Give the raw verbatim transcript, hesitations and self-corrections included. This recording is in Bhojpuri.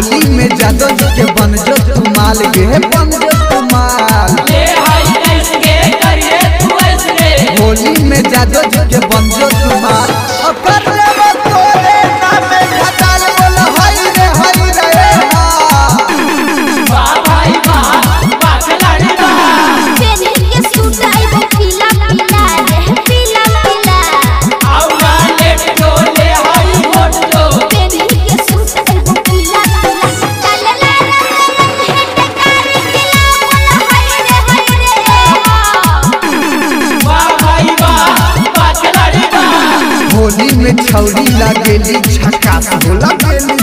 होली में जादो जी के बन जो तुमाल गे बन जो तुमाल होली में जादो जी के बन जो तुमाल कर ले तोरे नाम घटाल बोल हई रे हई रे वाह भाई वाह पाखलाड़ी वाह तेरे के सूट आई वो पीला पीला रे पीला पीला आउला लेट जो ले हई वोट जो तेरे के सूट आई वो पीला पीला चल ला हेट कारी दिला बोल हई रे हई रे वाह भाई वाह पाखलाड़ी वाह होली में छौरी लगेली झकास होला